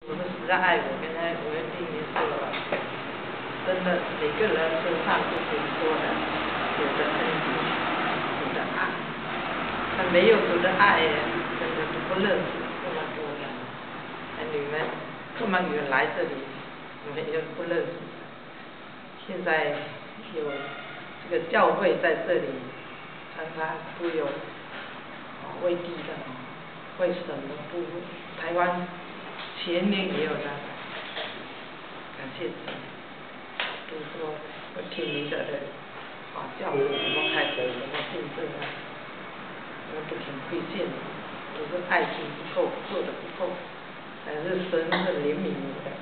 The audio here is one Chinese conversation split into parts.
我们实在爱我，跟他我跟弟弟说了，真的每个人身上都可以说的，有着恩典，有着爱。他没有主的爱，真的是不认识这么多人。你们这么远来这里，你们又不认识。现在有这个教会在这里，常常都有为地的，为什么不？台湾前年也有的，感谢神。都说我听你的教会怎么开始怎么见证啊，我不挺亏欠的，都是爱心不够，做的不够，还是神是怜悯我的，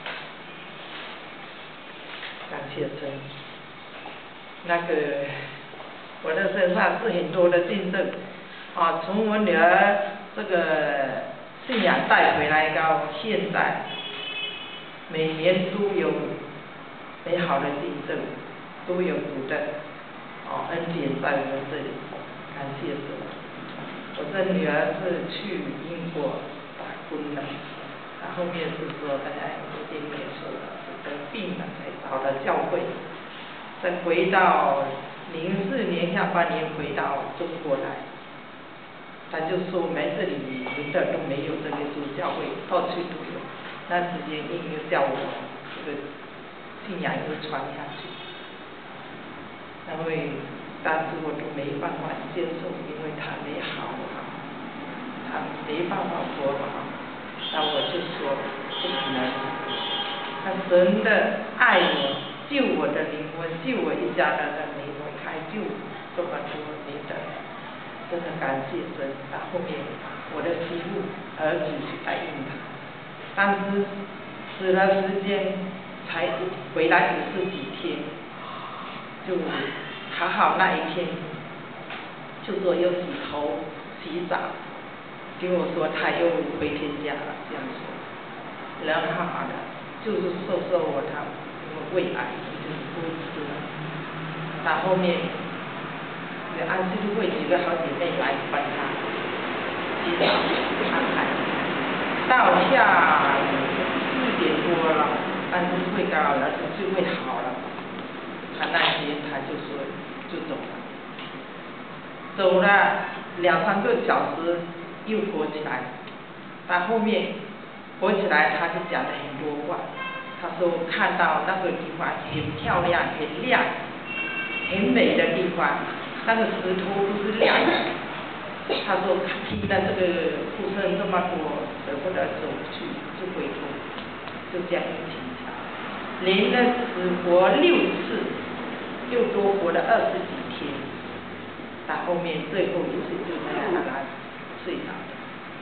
感谢神。那个我的身上是很多的见证啊，从我女儿这个信仰带回来到现在，每年都有美好的见证，都有主的恩典在我们这里，感谢神。我这女儿是去英国打工的，她后面是说本来我跟你也说了，是得病了才找到教会，再回到04年下半年回到中国来，他就说我们这里民的都没有这个主教会，到处都有。那时间硬就叫我这个信仰又传下去，因为当时我都没办法接受，因为他没好好，他没办法活好，那我就说不可能。他神的爱我，救我的灵魂，救我一家人的灵魂，还救这么多灵的。真的感谢神，到后面我的媳妇儿子去答应他，但是死了时间才回来50几天，就还好那一天，就说又洗头洗澡，跟我说他又回天家了，这样说，人好好的，就是说我他胃癌就是不会吃了，到后面。安息日会几个好姐妹来帮她接早安排，到下4点多了，安息日会刚好了，聚会好了，他那天他就说就走了，走了2、3个小时又活起来，到后面活起来他就讲了很多话，他说看到那个地方很漂亮、很亮、很美的地方。那个石头都是亮的，他说听到这个呼声这么多，舍不得走去，就回头，就这样停下，连着只活6次，又多活了20几天，到后面最后一次就那样让他睡着了。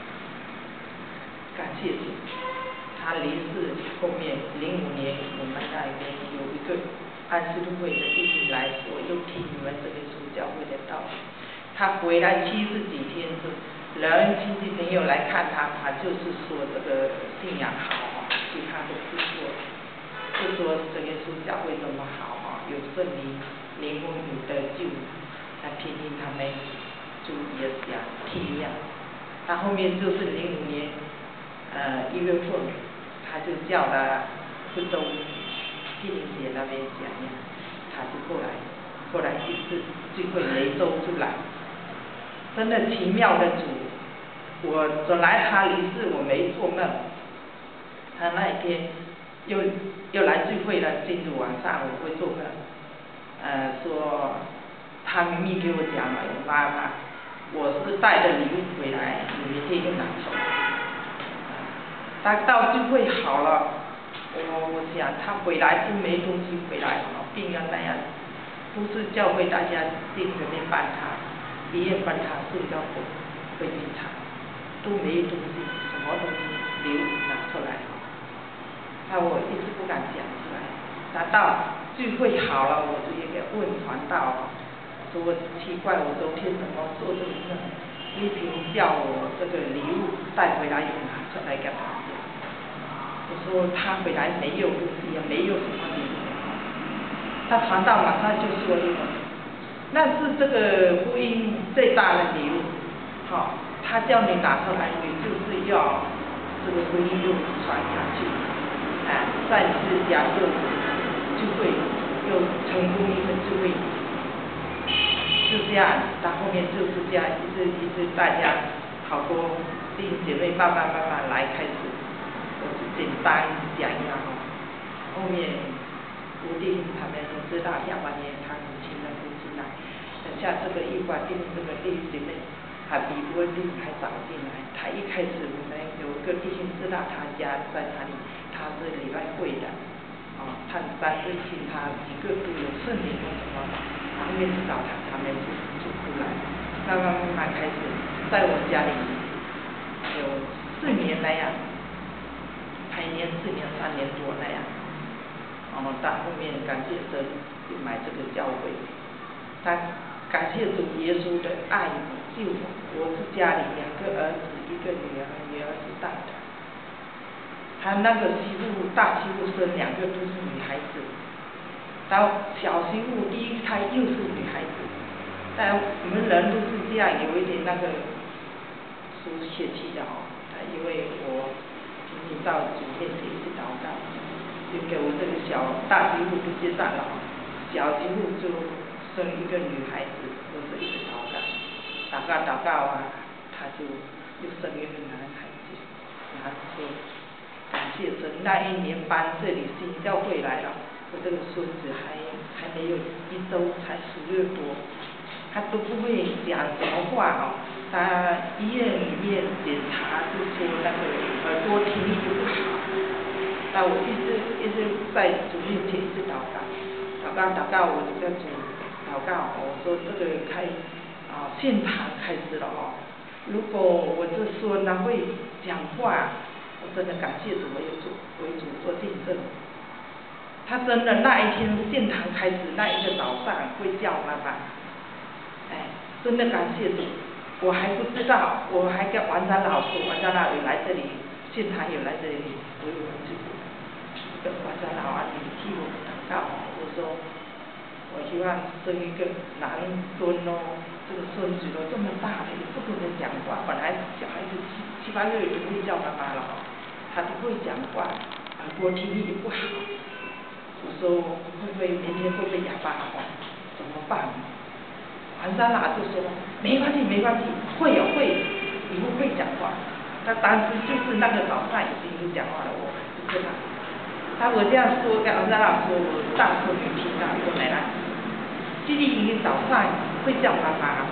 感谢主，他离世后面05年我们那边有一个安息日会的弟兄来说，又听你们这边说教会的道理。他回来70几天是人亲戚朋友来看他，他就是说这个信仰好，其他都不说，就说这个说教会这么好有圣灵，灵魂有得救，他听听他们就也想听呀。他后面就是05年1月份，他就叫了福州纪灵节那边讲呀，他就过来一次聚会雷州就来，真的奇妙的主。我本来他离世我没做梦，他那一天又来聚会了，今日晚上我会做梦，说他明明给我讲了，妈妈，我是带着礼物回来，你明天又拿走。他到聚会好了，我想他回来是没东西回来，病啊那样。不是教会大家进里面帮他，医院帮他睡觉会检查，都没东西，什么东西礼物拿出来，那我一直不敢讲出来。那到聚会好了，我就也给问传道，说奇怪，我昨天怎么做这个梦？一平叫我这个礼物带回来又拿出来给他讲，我说他回来没有东西，没有什么礼物。他传道马上就说一个，那是这个福音最大的礼物，他叫你拿出来，你就是要这个福音又传下在自家又聚会，又成功一个聚会，就这样，到后面就是这样，一直大家好多弟兄姐妹慢慢来开始，我是简单讲一下哈，后面吴弟兄他们都知道下半年他们请了不进来，等下这个一关弟兄这个弟兄姐妹。他比我弟兄还早进来，他一开始我们有一个弟兄知道他家在哪里，他是礼拜会的，他但是请他几个都有圣灵或什么，然后面去找他，他们就出来，慢慢开始，在我家里有4年那样，排年4年3年多那样，到后面感谢神就买这个教会，他感谢主耶稣的爱救我是家里2个儿子1个女儿，女儿是大的。他那个大媳妇生2个都是女孩子，然后小媳妇第1胎又是女孩子。但我们人都是这样，有一点那个属血气的因为我平时到主面前去祷告，就给我这个大媳妇就接上了，小媳妇就生1个女孩子，我是一直祷告。祷告他就又生1个男孩子，然后说感谢神，那1年搬这里新教会来了，我这个孙子还没有1周，才10月多，他都不会讲什么话他医院里面检查就说那个耳朵听力不好，那我一直在主面前一直祷告，我就跟主祷告，我说这个现场开始了如果我这孙会讲话，我真的感谢主为主做见证。他真的那一天现场开始那一个早上会叫妈妈，真的感谢主。我还不知道，我还跟王长老说，王长老有来这里，现场有来这里，我有去跟王长老你替我祷告，我说我希望生1个男孙这个孙子这么大了也不可能讲话，本来小孩子7、8个月就会叫妈妈了他都会讲话，耳朵听力也不好，我说明天会不会哑巴怎么办？王长老就说没关系，会以后会讲话。他当时就是那个早上已经会讲话了，我就跟他我这样说跟王长老说，我大孙女听到说奶奶，弟弟已经早上会叫妈妈，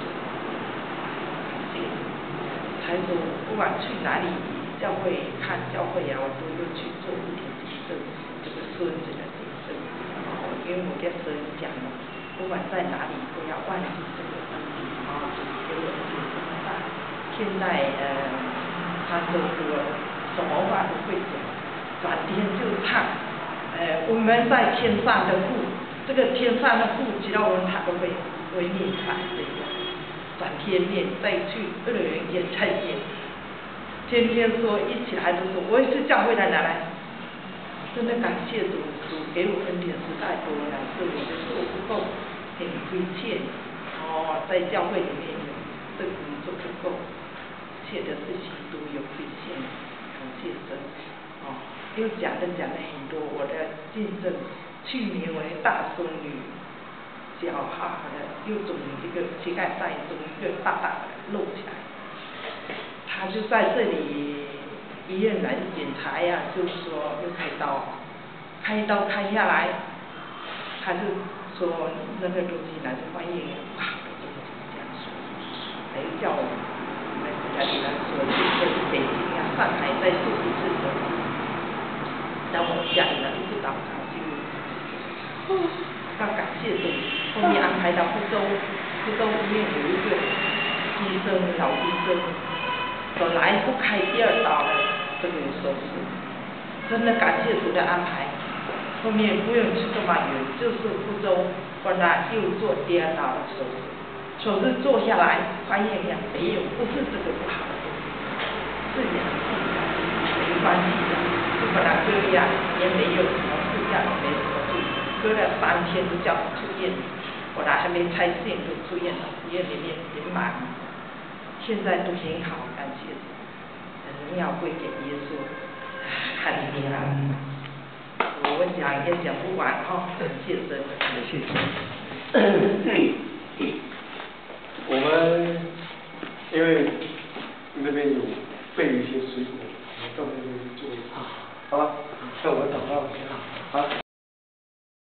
才说不管去哪里教会看教会我都要去做一点见证，这个孙子的见证。因为我跟神讲了，不管在哪里不要忘记这个恩典给我恩典这么大。现在他说我什么话都会讲，转天就唱我们在天上的父，这个天上的父只要问他都会念出来这个，转天念，再去2人也再念，天天说一起来都说我也是教会的奶奶，真的感谢主给我恩典实在多了，是我的做不够，很亏欠在教会里面这工作不够，欠的事情都有亏欠，感谢神又讲了很多我的见证。去年我的大孙女脚又肿1个膝盖上肿1个大的露起来，她就在这里医院来检查就是说又开刀开下来，他就说那个东西是反应不好的东西这样说，还有叫我们家里人说去北京上海再做1次手术，然后我们家里人一直祷告就要感谢主，后面安排到福州医院有一个老医生，本来不开第2刀的这个手术，真的感谢主的安排。后面不用去这么远，就是福州帮他又做第2刀的手术做下来，发现没有，不是这个不好，是阳性的，没关系的，就把它割下，也没有什么事，也没什么事，割了3天就叫他出院，我还没拆线就出院了，医院里面人满，现在都很好，感谢主，荣耀归给耶稣，哈利路亚。 讲也讲不完哈，谢神， 谢谢。我们因为那边有备一些水果。